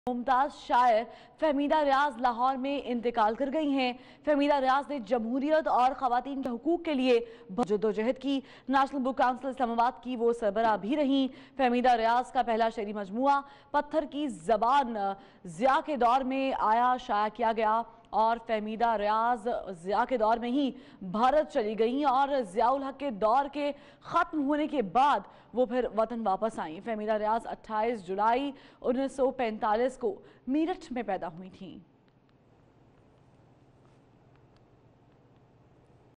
मुमताज शायर फहमीदा रियाज लाहौर में इंतकाल कर गई हैं। फहमीदा रियाज ने जमहूरियत और खवातीन के हुकूक के लिए जद्दोजहद की। नेशनल बुक काउंसिल इस्लामाबाद की वो सरबराह भी रहीं। फहमीदा रियाज का पहला शेरी मजमुआ पत्थर की जबान जिया के दौर में आया, शाया किया गया और फहमीदा रियाज जिया के दौर में ही भारत चली गईं और जियाउल हक के दौर के ख़त्म होने के बाद वो फिर वतन वापस आईं। फहमीदा रियाज 28 जुलाई 1945 को मीरठ में पैदा हुई थीं।